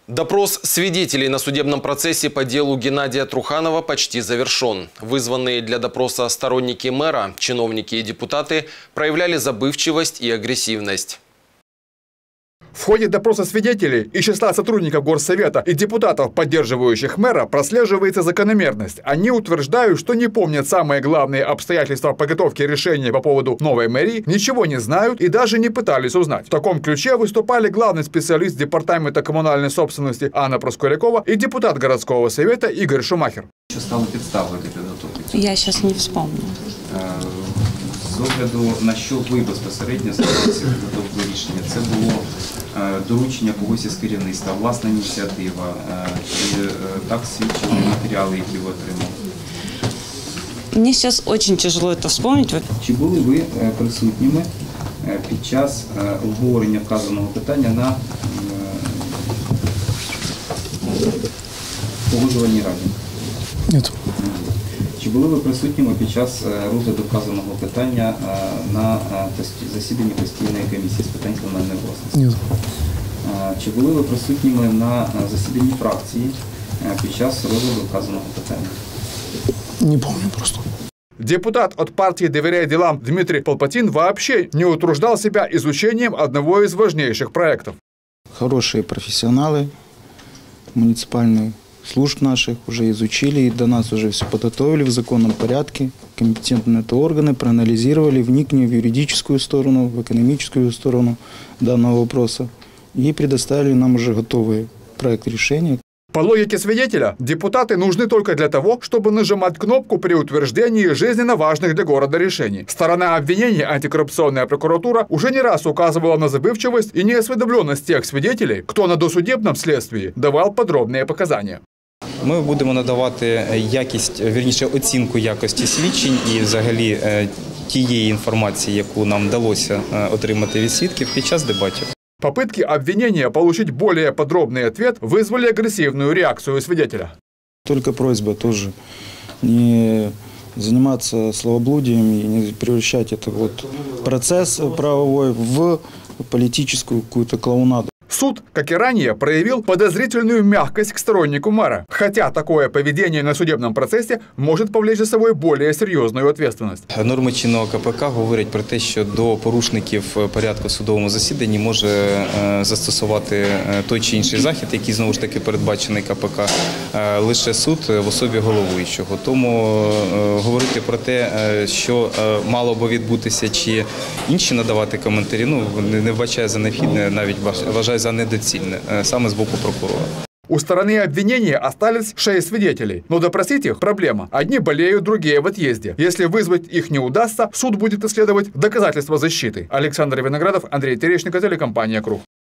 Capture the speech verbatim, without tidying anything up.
Допрос свидетелей на судебном процессе по делу Геннадия Труханова почти завершен. Вызванные для допроса сторонники мэра, чиновники и депутаты проявляли забывчивость и агрессивность. В ходе допроса свидетелей из числа сотрудников Горсовета и депутатов, поддерживающих мэра, прослеживается закономерность. Они утверждают, что не помнят самые главные обстоятельства подготовки решения по поводу новой мэрии, ничего не знают и даже не пытались узнать. В таком ключе выступали главный специалист Департамента коммунальной собственности Анна Проскурякова и депутат городского совета Игорь Шумахер. Що стало підставою для підготовки? Я сейчас не вспомню. З огляду на що ви безпосередньо старалися підготовку рішення? Це було доручення когось із керівництва, власна ініціатива, чи так свідчили матеріали, які ви отримали? Мне сейчас очень тяжело это вспомнить. Чи були ви присутніми під час обговорення вказаного питання на погоджувальній раді? Ні. Чи були ви присутніми під час розгляду вказаного питання на засіданні постійної комісії з питань комунальної власності? Ні. Чи були ви присутніми на засіданні фракції під час розгляду вказаного питання? Не помню просто. Депутат от партии «Доверяй делам» Дмитрий Полпатин вообще не утруждал себя изучением одного из важнейших проектов. Хорошие профессионалы муниципальных служб наших уже изучили, и до нас уже все подготовили в законном порядке. Компетентные органы проанализировали, вникли в юридическую сторону, в экономическую сторону данного вопроса и предоставили нам уже готовый проект решения. По логике свидетеля, депутаты нужны только для того, чтобы нажимать кнопку при утверждении жизненно важных для города решений. Сторона обвинения, антикоррупционная прокуратура, уже не раз указывала на забывчивость и неосведомленность тех свидетелей, кто на досудебном следствии давал подробные показания. Ми будемо надавати якість, вірніше, оцінку якості свідчень і взагалі тієї інформації, яку нам вдалося отримати від свідків під час дебатів. Попытки обвинения получить более подробный ответ вызвали агрессивную реакцию свидетеля. Только просьба тоже не заниматься словоблудием и не превращать этот вот процесс правовой в политическую какую-то клоунаду. Суд, как и ранее, проявил подозрительную мягкость к стороннику мэра, хотя такое поведение на судебном процессе может повлечь за собой более серьезную ответственность. Норми чинного КПК говорять про те, що до порушників порядку в судовому засіданні може застосувати той чи інший захід, який знову ж таки передбачений КПК, лише суд в особі головуючого. Тому говорити про те, що мало би відбутися, чи інші надавати коментарі, ну, не вбачає за необхідне, навіть вважає за недоцільне, саме з боку прокурора. У стороны обвинения остались шесть свидетелей, но допросить их – проблема. Одни болеют, другие в отъезде. Если вызвать их не удастся, суд будет исследовать доказательства защиты. Александр Виноградов, Андрей Терешников, телекомпания «Круг».